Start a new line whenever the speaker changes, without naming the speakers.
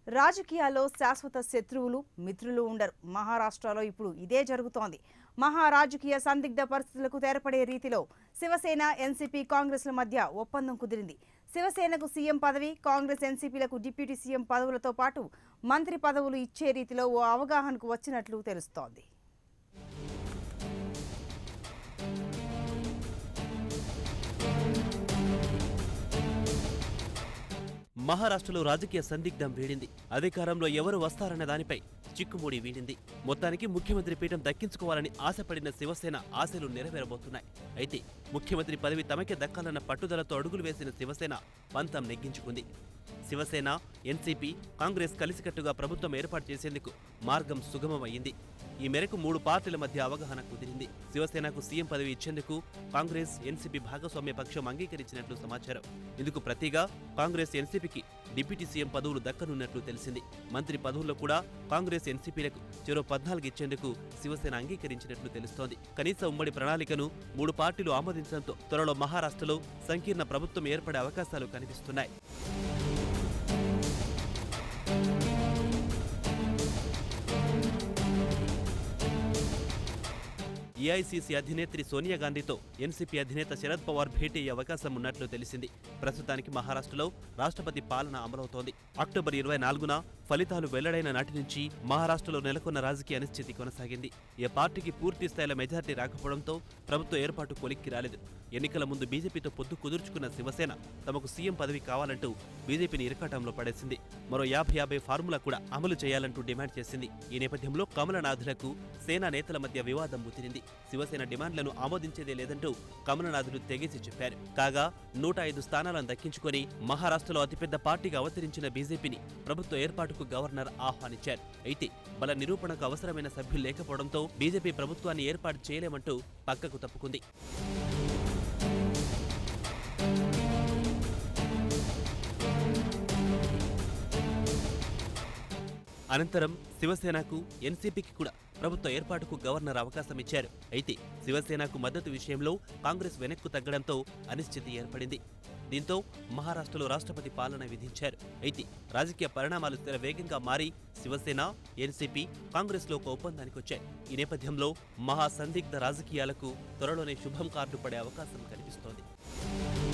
రాజకీయాల్లో శాశ్వత శత్రువులు మిత్రులు ఉండరు. మహారాష్ట్రలో ఇప్పుడు ఇదే జరుగుతోంది. మహారాజకీయ సందిగ్ధ పరిస్థితులకు తెరపడే రీతిలో శివసేన ఎన్సీపీ కాంగ్రెస్ల మధ్య ఒప్పందం కుదిరింది. శివసేనకు సీఎం పదవి, కాంగ్రెస్ ఎన్సీపీలకు డిప్యూటీ సీఎం పదవులతో పాటు మంత్రి పదవులు ఇచ్చే రీతిలో ఓ అవగాహనకు వచ్చినట్లు తెలుస్తోంది.
మహారాష్ట్రలో రాజకీయ సందిగ్ధం వీడింది. అధికారంలో ఎవరు వస్తారన్న దానిపై చిక్కుముడి వీడింది. మొత్తానికి ముఖ్యమంత్రి పీఠం దక్కించుకోవాలని ఆశపడిన శివసేన ఆశలు నెరవేరబోతున్నాయి. అయితే ముఖ్యమంత్రి పదవి తమకే దక్కాలన్న పట్టుదలతో అడుగులు వేసిన శివసేన పంతం నెగ్గించుకుంది. శివసేన, ఎన్సీపీ, కాంగ్రెస్ కలిసికట్టుగా ప్రభుత్వం ఏర్పాటు చేసేందుకు మార్గం సుగమమైంది. ఈ మేరకు 3 పార్టీల మధ్య అవగాహన కుదిరింది. శివసేనకు సీఎం పదవి ఇచ్చేందుకు కాంగ్రెస్, ఎన్సీపీ భాగస్వామ్య పక్షం అంగీకరించినట్లు సమాచారం. ఇందుకు ప్రతిగా కాంగ్రెస్, ఎన్సీపీకి డిప్యూటీ సీఎం పదవులు దక్కనున్నట్లు తెలిసింది. మంత్రి పదవుల్లో కూడా కాంగ్రెస్, ఎన్సీపీలకు చెరో 14 ఇచ్చేందుకు శివసేన అంగీకరించినట్లు తెలుస్తోంది. కనీస ఉమ్మడి ప్రణాళికను 3 పార్టీలు ఆమోదించడంతో త్వరలో మహారాష్ట్రలో సంకీర్ణ ప్రభుత్వం ఏర్పడే అవకాశాలు కనిపిస్తున్నాయి. ఏఐసీసీ అధినేత్రి సోనియా గాంధీతో ఎన్సీపీ అధినేత శరద్ పవార్ భేటీ అయ్యే అవకాశం ఉన్నట్లు తెలిసింది. ప్రస్తుతానికి మహారాష్ట్రలో రాష్ట్రపతి పాలన అమలవుతోంది. అక్టోబర్ 24న ఫలితాలు వెల్లడైన నాటి నుంచి మహారాష్ట్రలో నెలకొన్న రాజకీయ అనిశ్చితి కొనసాగింది. ఏ పార్టీకి పూర్తి స్థాయిలో మెజార్టీ రాకపోవడంతో ప్రభుత్వ ఏర్పాటు కొలిక్కి రాలేదు. ఎన్నికల ముందు బీజేపీతో పొత్తు కుదుర్చుకున్న శివసేన తమకు సీఎం పదవి కావాలంటూ బీజేపీని ఇరకాటంలో పడేసింది. మరో 50-50 ఫార్ములా కూడా అమలు చేయాలంటూ డిమాండ్ చేసింది. ఈ నేపథ్యంలో కమలనాథులకు సేనా నేతల మధ్య వివాదం ముదిరింది. శివసేన డిమాండ్లను ఆమోదించేదే లేదంటూ కమలనాథులు తెగేసి చెప్పారు. కాగా 105 స్థానాలను దక్కించుకొని మహారాష్ట్రలో అతిపెద్ద పార్టీగా అవతరించిన బీజేపీని ప్రభుత్వ ఏర్పాటుకు గవర్నర్ ఆహ్వానించారు. అయితే బల నిరూపణకు అవసరమైన సభ్యులు లేకపోవడంతో బీజేపీ ప్రభుత్వాన్ని ఏర్పాటు చేయలేమంటూ పక్కకు తప్పుకుంది. అనంతరం శివసేనకు, ఎన్సీపీకి కూడా ప్రభుత్వ ఏర్పాటుకు గవర్నర్ అవకాశం ఇచ్చారు. అయితే శివసేనకు మద్దతు విషయంలో కాంగ్రెస్ వెనక్కు తగ్గడంతో అనిశ్చితి ఏర్పడింది. దీంతో మహారాష్ట్రలో రాష్ట్రపతి పాలన విధించారు. అయితే రాజకీయ పరిణామాలు వేగంగా మారి శివసేన, ఎన్సీపీ, కాంగ్రెస్లో ఒక ఒప్పందానికి వచ్చాయి. ఈ నేపథ్యంలో మహా సందిగ్ధ రాజకీయాలకు త్వరలోనే శుభం కార్డు పడే అవకాశం కనిపిస్తోంది.